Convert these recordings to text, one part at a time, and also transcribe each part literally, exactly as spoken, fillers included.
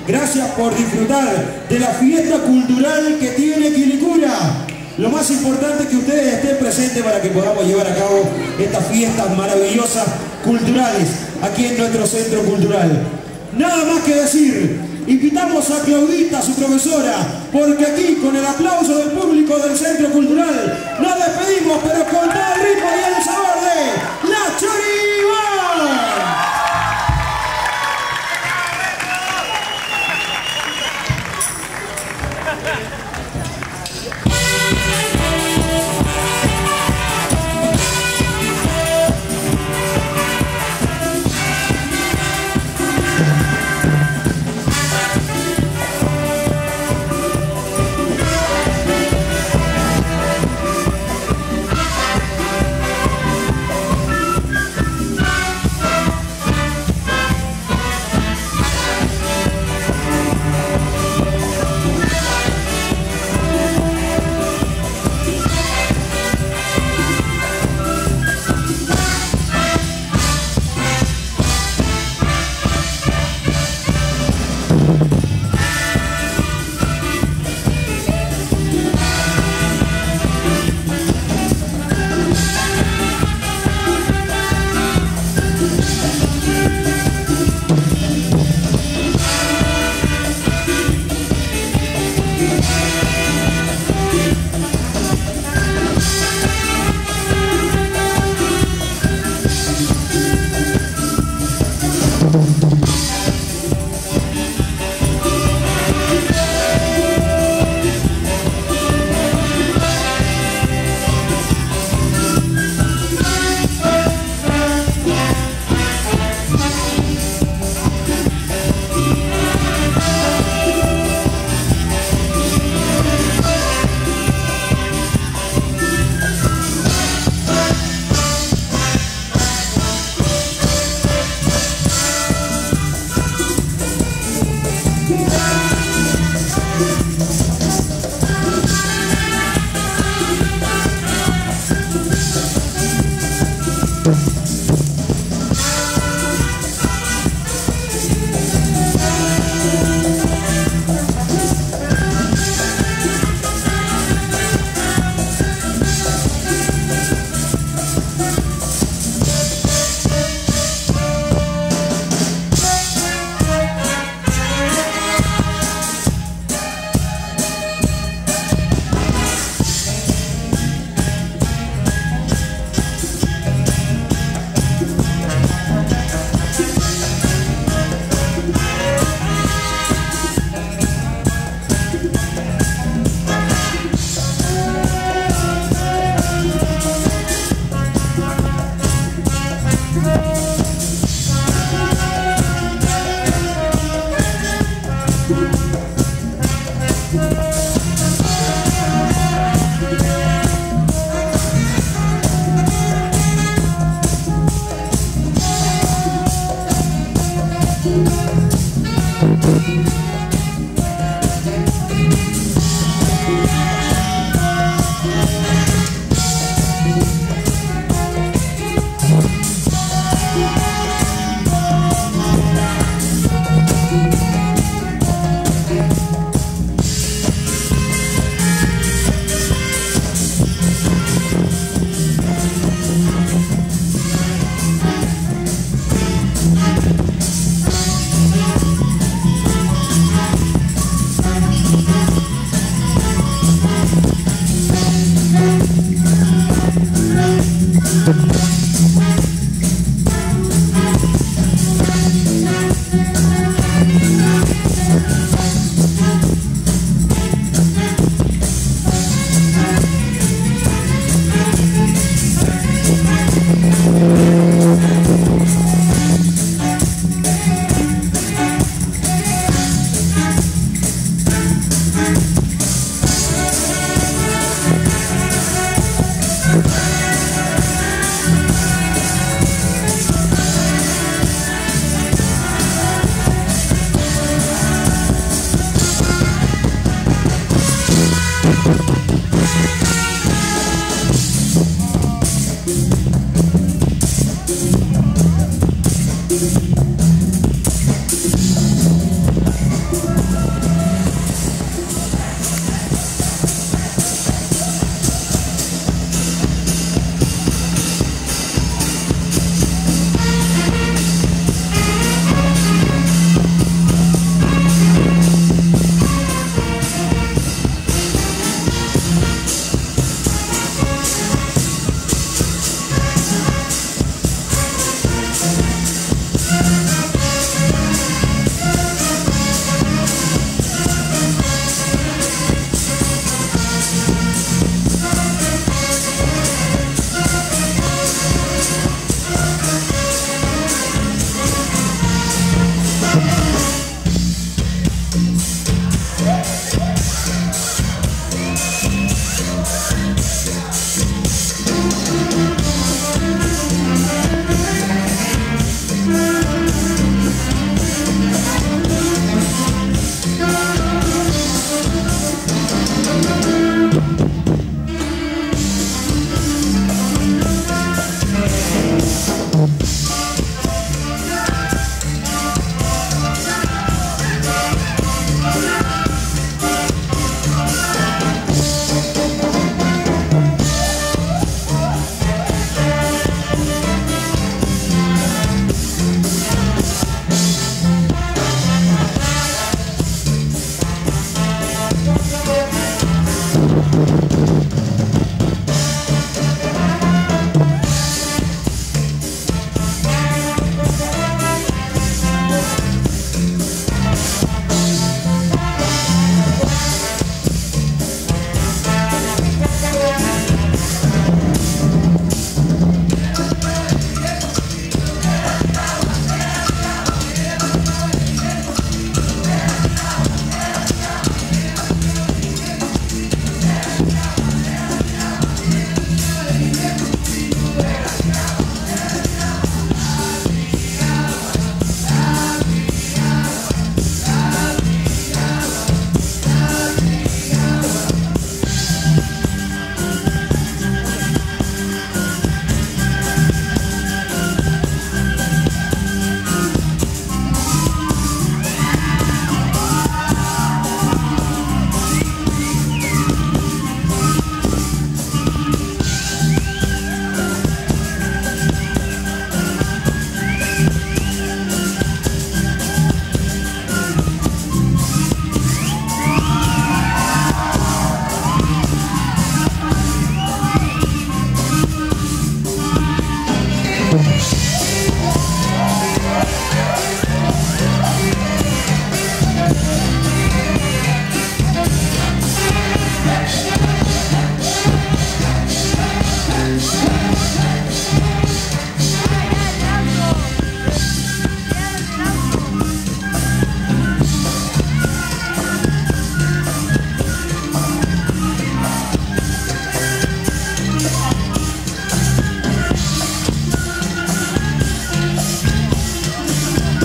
Gracias por disfrutar de la fiesta cultural que tiene Quilicura. Lo más importante es que ustedes estén presentes para que podamos llevar a cabo estas fiestas maravillosas culturales aquí en nuestro centro cultural. Nada más que decir, invitamos a Claudita, su profesora, porque aquí con el aplauso del público del centro cultural nos despedimos, pero con todo el ritmo y el sabor de La Choribán.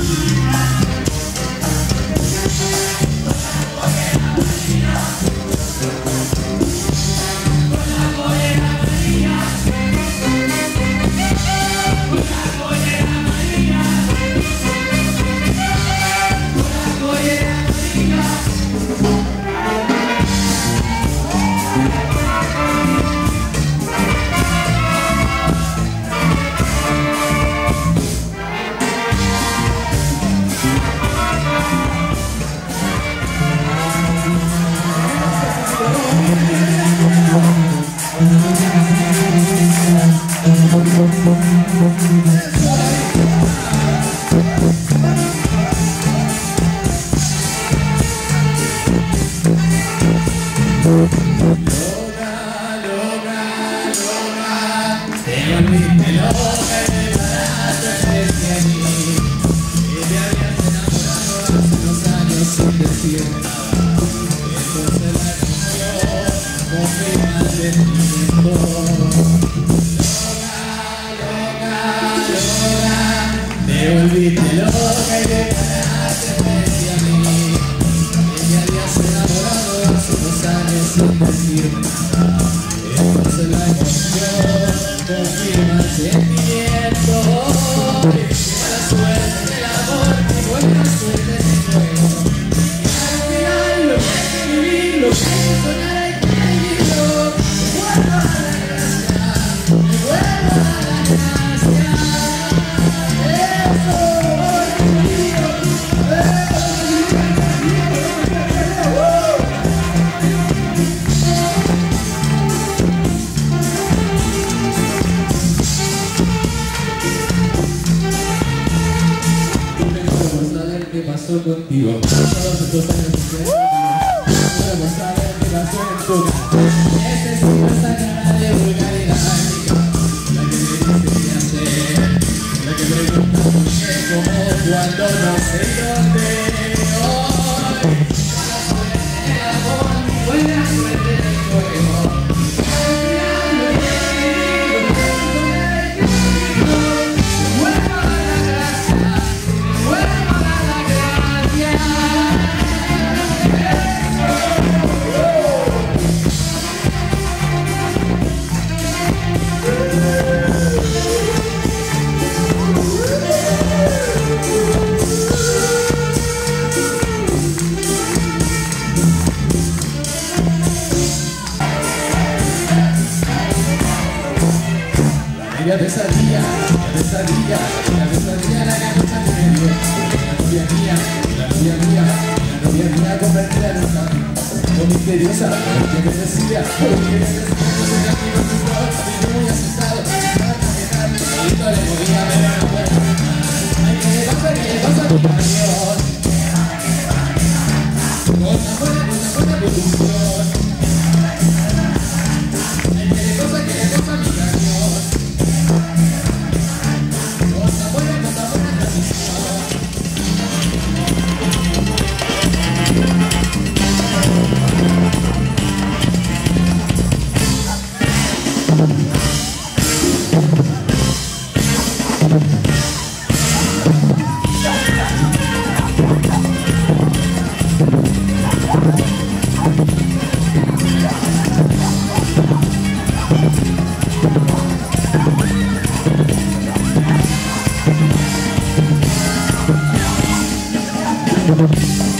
Contigo, todos estos años que podemos saber qué pasó en tu casa. Necesito esa cara de vulgaridad, la que me dice qué hacer, la que pregunta por qué, cómo, cuándo, no sé dónde. Hoy, la suerte del amor, buena suerte del juego. La pesadilla, la pesadilla, la pesadilla, la que nos ha tenido. La novia mía, la novia mía, la novia mía convertida en una o misteriosa, porque me decía, porque me decía, no sé qué amigos de flor, y muy asustado, estaba caminando, solito le podía ver a la puerta. Ay, ¿qué le pasa, qué le pasa a mi marido? Cosa buena, cosa buena, producción. Ay, ¿qué le pasa, qué le pasa a mi marido? Thank you.